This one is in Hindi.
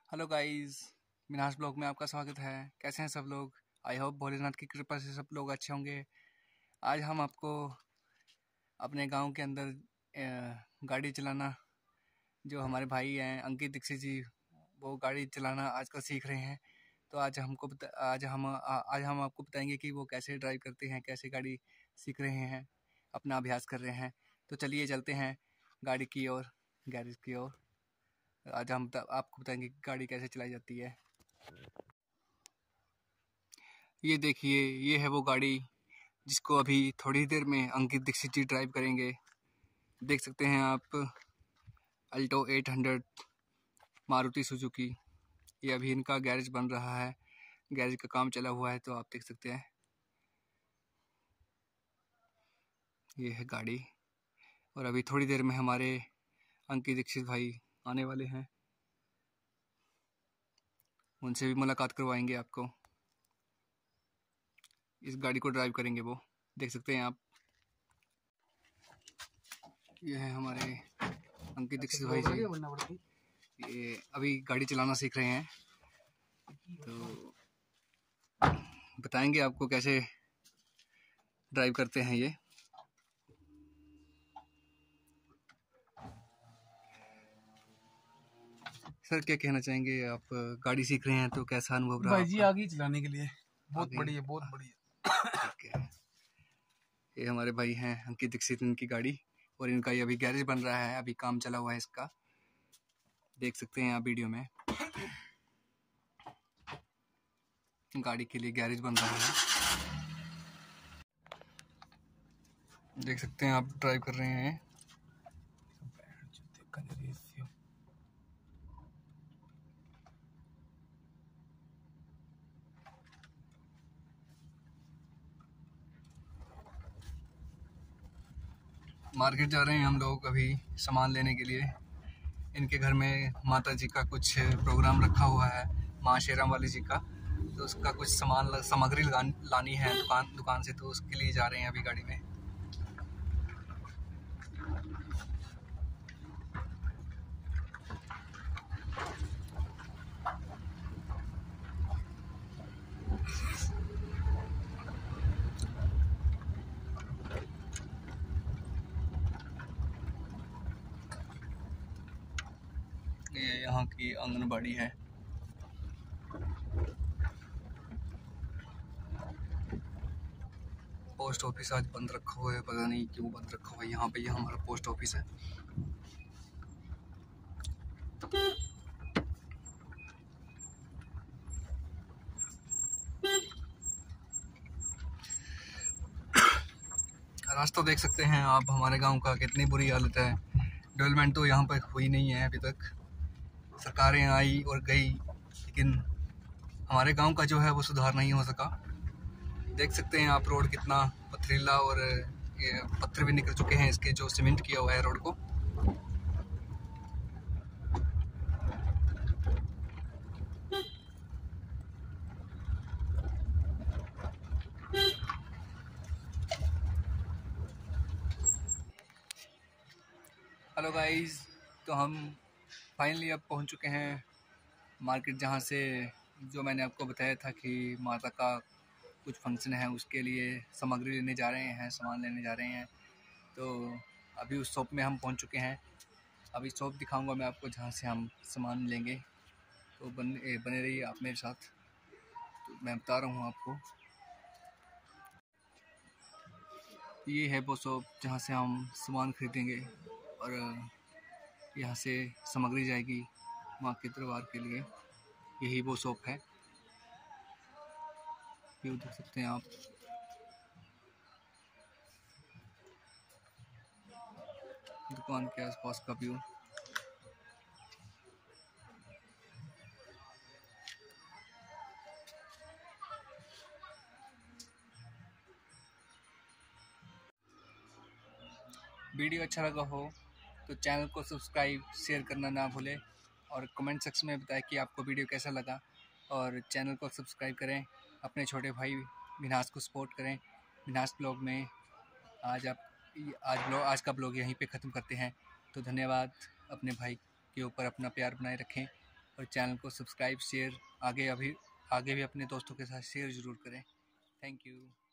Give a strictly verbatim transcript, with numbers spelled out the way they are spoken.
हेलो गाइस, मिनास ब्लॉग में आपका स्वागत है। कैसे हैं सब लोग? आई होप भोलेनाथ की कृपा से सब लोग अच्छे होंगे। आज हम आपको अपने गांव के अंदर अ, गाड़ी चलाना, जो हमारे भाई हैं अंकित दीक्षित जी, वो गाड़ी चलाना आजकल सीख रहे हैं। तो आज हमको बता, आज हम आ, आज हम आपको बताएंगे कि वो कैसे ड्राइव करते हैं, कैसे गाड़ी सीख रहे हैं, अपना अभ्यास कर रहे हैं। तो चलिए चलते हैं गाड़ी की ओर, गैरेज की ओर। आज हम बता, आपको बताएंगे कि गाड़ी कैसे चलाई जाती है। ये देखिए, ये है वो गाड़ी जिसको अभी थोड़ी देर में अंकित दीक्षित जी ड्राइव करेंगे। देख सकते हैं आप, Alto eight hundred Maruti Suzuki. ये अभी इनका गैरेज बन रहा है, गैरेज का काम चला हुआ है, तो आप देख सकते हैं। ये है गाड़ी, और अभी थोड़ी देर में हमारे अंकित दीक्षित भाई आने वाले हैं, उनसे भी मुलाकात करवाएंगे आपको। इस गाड़ी को ड्राइव करेंगे वो, देख सकते हैं आप। ये है हमारे अंकित दीक्षित भाई जी, ये अभी गाड़ी चलाना सीख रहे हैं, तो बताएंगे आपको कैसे ड्राइव करते हैं ये। सर, क्या कहना चाहेंगे आप? गाड़ी सीख रहे हैं तो कैसा अनुभव रहा भाई जी? आपका? आगे चलाने के लिए बहुत बढ़िया, बहुत बढ़िया। ठीक है। ये हमारे भाई हैं अंकित दीक्षित, इनकी गाड़ी, और इनका ये अभी गैरेज बन रहा है, अभी काम चला हुआ है इसका, देख सकते हैं आप वीडियो में। गाड़ी के लिए गैरेज बन रहा है, देख सकते हैं आप, ड्राइव कर रहे हैं। मार्केट जा रहे हैं हम लोग अभी सामान लेने के लिए। इनके घर में माता जी का कुछ प्रोग्राम रखा हुआ है, माँ शेरा वाली जी का, तो उसका कुछ सामान सामग्री लानी है दुकान दुकान से, तो उसके लिए जा रहे हैं अभी गाड़ी में। ये यहाँ की आंगनबाड़ी है। पोस्ट ऑफिस आज बंद रखा हुआ है, पता नहीं क्यों बंद रखा हुआ है। यहाँ पे ये हमारा पोस्ट ऑफिस है। रास्ता देख सकते हैं आप हमारे गांव का, कितनी बुरी हालत है। डेवलपमेंट तो यहाँ पर हुई नहीं है अभी तक, सरकारें आई और गई, लेकिन हमारे गांव का जो है वो सुधार नहीं हो सका। देख सकते हैं आप, रोड कितना पथरीला, और ये पत्थर भी निकल चुके हैं इसके, जो सीमेंट किया हुआ है रोड को। हेलो गाइस, तो हम फाइनली अब पहुंच चुके हैं मार्केट, जहां से जो मैंने आपको बताया था कि माता का कुछ फंक्शन है, उसके लिए सामग्री लेने जा रहे हैं, सामान लेने जा रहे हैं। तो अभी उस शॉप में हम पहुंच चुके हैं। अभी शॉप दिखाऊंगा मैं आपको जहां से हम सामान लेंगे, तो बन ए, बने रहिए आप मेरे साथ। तो मैं बता रहा हूं आपको, ये है वो शॉप जहां से हम सामान खरीदेंगे, और यहाँ से सामग्री जाएगी माँ के दरबार के लिए। यही वो शॉप है, व्यू देख सकते हैं आप। दुकान के आसपास का व्यू। वीडियो अच्छा लगा हो तो चैनल को सब्सक्राइब शेयर करना ना भूलें, और कमेंट सेक्शन में बताएं कि आपको वीडियो कैसा लगा। और चैनल को सब्सक्राइब करें, अपने छोटे भाई विनाश को सपोर्ट करें। विनाश ब्लॉग में आज आप आज ब्लॉग आज का ब्लॉग यहीं पे ख़त्म करते हैं। तो धन्यवाद। अपने भाई के ऊपर अपना प्यार बनाए रखें। और चैनल को सब्सक्राइब शेयर आगे अभी आगे भी अपने दोस्तों के साथ शेयर ज़रूर करें। Thank you.